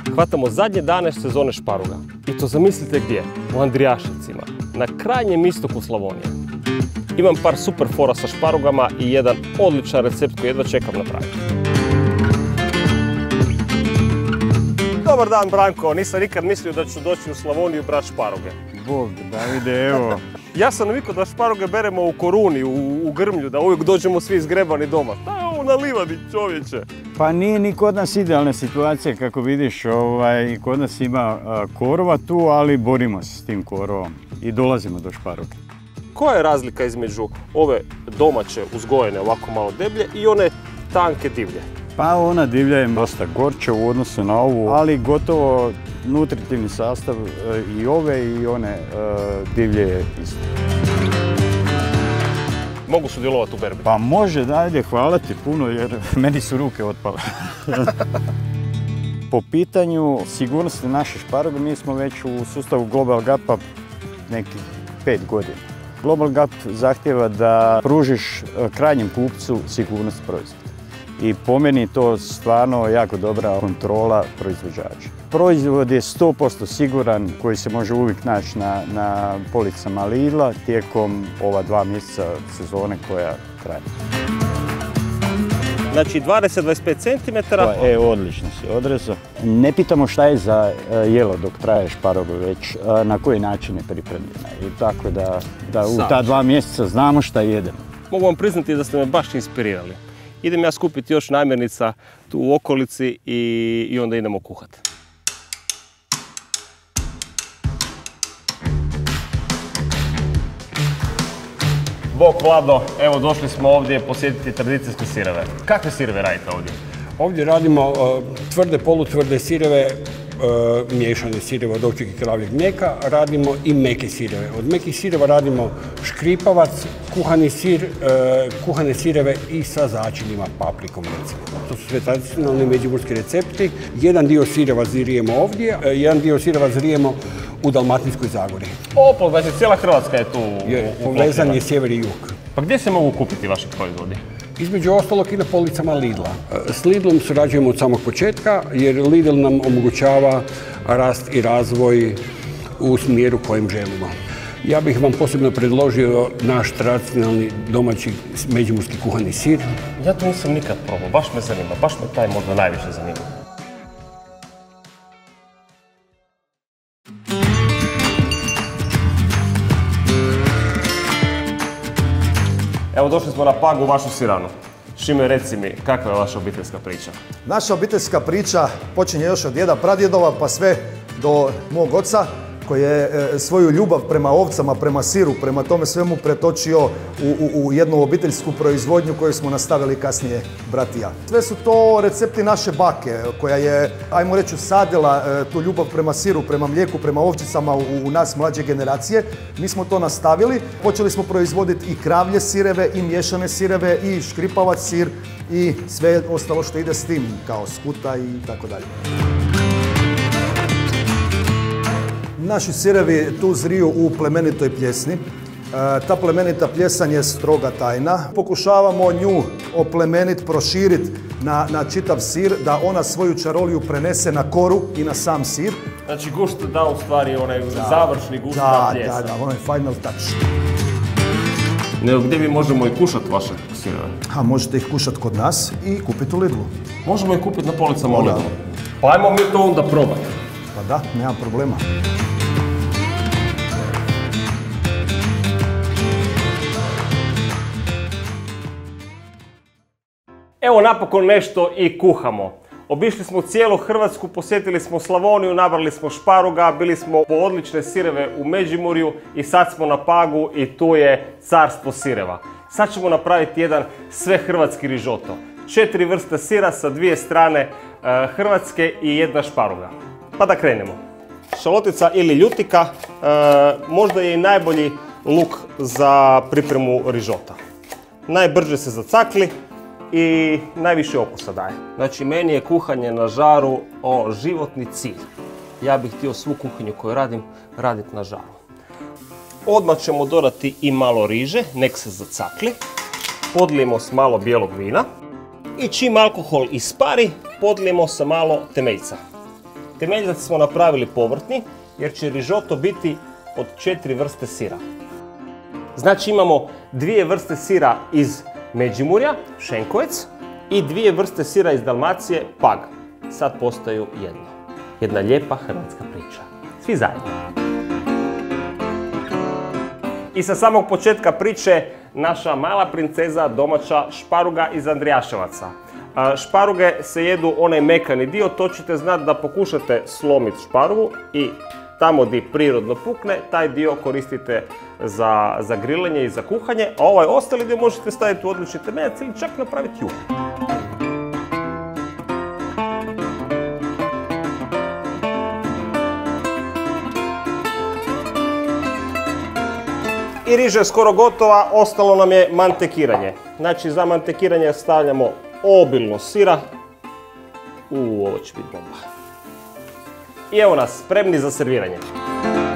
Hvatamo zadnje dane sezone šparuga. I to zamislite gdje? U Andrijaševcima, na krajnjem istoku Slavonije. Imam par super fora sa šparugama i jedan odličan recept koji jedva čekam napraviti. Dobar dan, Branko. Nisam nikad mislio da ću doći u Slavoniju brati šparuge. Bog, Davide, evo. Ja sam navikao da šparuge beremo u Koruni, u Grmlju, da uvijek dođemo svi izgrebani doma. Šta je ovo na livadi, čovječe? Pa nije ni kod nas idealna situacija, kako vidiš, kod nas ima korova tu, ali borimo se s tim korovom i dolazimo do šparuge. Koja je razlika između ove domaće uzgojene ovako malo deblje i one tanke divlje? Pa ona divlja je dosta gorča u odnosu na ovu, ali gotovo nutritivni sastav i ove i one divlje je isto. Mogu sudjelovati u berbi? Pa može, dajde, hvala ti puno jer meni su ruke otpale. Po pitanju sigurnosti naše šparuge mi smo već u sustavu Global Gap-a nekih 5 godina. Global Gap zahtjeva da pružiš krajnjem kupcu sigurnost proizvoda. I po meni to stvarno jako dobra kontrola proizvođača. Proizvod je 100% siguran koji se može uvijek naći na policama Lidla tijekom ova 2 mjeseca sezone koja traje. Znači 20-25 cm. Odlično si odrezao. Ne pitamo šta je za jelo dok traje šparuga, već na koji način je pripremljena. I tako da u ta 2 mjeseca znamo šta jedemo. Mogu vam priznati da ste me baš inspirirali. Idem ja skupiti još namirnica tu u okolici i onda idemo kuhati. Bog Vlado, evo došli smo ovdje posjetiti tradicijske sireve. Kakve sireve radite ovdje? Ovdje radimo tvrde, polutvrde sireve, miješane sireve od ovčjeg i kravljeg mlijeka, radimo i meke sireve. Od mekih sireva radimo škripavac, kuhani sir, kuhane sireve i sa začinima, paprikom recimo. To su sve tradicionalni međimurski recepti. Jedan dio sireva zrijemo ovdje, jedan dio sireva zrijemo u Dalmatinskoj Zagori. Opo, znači cijela Hrvatska je tu povezan je sjever i jug. Pa gdje se mogu kupiti vaši proizvodi? Između ostalog i na policama Lidla. S Lidlom surađujemo od samog početka jer Lidl nam omogućava rast i razvoj u smjeru kojem želimo. Ja bih vam posebno predložio naš tradicionalni domaći međimurski kuhani sir. Ja to nisam nikad probao, baš me zanima, baš me taj možda najviše zanima. Evo došli smo na Pagu, u vašu siranu. Šime, reci mi, kakva je vaša obiteljska priča? Naša obiteljska priča počinje još od djeda pradjedova pa sve do mog oca koji je svoju ljubav prema ovcama, prema siru, prema tome svemu pretočio u jednu obiteljsku proizvodnju koju smo nastavili kasnije brat i ja. Sve su to recepti naše bake koja je, ajmo reći, usadila tu ljubav prema siru, prema mlijeku, prema ovčicama u nas mlađe generacije. Mi smo to nastavili. Počeli smo proizvoditi i kravlje sireve, i miješane sireve, i škripavac sir i sve ostalo što ide s tim, kao skuta i tako dalje. Naši sirevi tu zriju u plemenitoj pljesni. Ta plemenita pljesan je stroga tajna. Pokušavamo nju oplemeniti, proširiti na čitav sir, da ona svoju čaroliju prenese na koru i na sam sir. Znači gušt da u stvari onaj završni gušt da pljesan. Da, onaj final touch. Nego gdje mi možemo i kušati vaše sireve? Možete ih kušati kod nas i kupiti u Lidlu. Možemo ih kupiti na policama u Lidlu. Pa ajmo mi to onda probati. Pa da, nema problema. Evo napokon nešto i kuhamo. Obišli smo cijelu Hrvatsku, posjetili smo Slavoniju, nabrali smo šparuga, bili smo po odlične sireve u Međimurju i sad smo na Pagu i tu je carstvo sireva. Sad ćemo napraviti jedan svehrvatski rižoto. 4 vrste sira sa 2 strane Hrvatske i 1 šparuga. Pa da krenemo. Šalotica ili ljutika možda je i najbolji luk za pripremu rižota. Najbrže se zacakli i najviše okusa daje. Znači, meni je kuhanje na žaru životni cilj. Ja bih htio svu kuhinju koju radim, raditi na žaru. Odmah ćemo dodati i malo riže, nek se zacakli. Podlijemo s malo bijelog vina. I čim alkohol ispari, podlijemo sa malo temeljca. Temeljac smo napravili povrtni jer će rižoto biti od 4 vrste sira. Znači imamo 2 vrste sira iz Međimurja, Šenkovec, i 2 vrste sira iz Dalmacije, Pag. Sad postaju jedno. Jedna lijepa hrvatska priča. Svi zajedno. I sa samog početka priče naša mala princeza domaća šparuga iz Andrijaševaca. Šparuge se jedu onaj mekani dio, to ćete znati da pokušate slomiti šparugu i tamo gdje prirodno pukne, taj dio koristite za grilanje i za kuhanje, a ovaj ostali dio možete staviti u odlični temeljac ili čak napraviti juhu. I riža je skoro gotova, ostalo nam je mantekiranje. Znači za mantekiranje stavljamo obilno sira. Ovo će biti bomba. I evo nas, spremni za serviranje.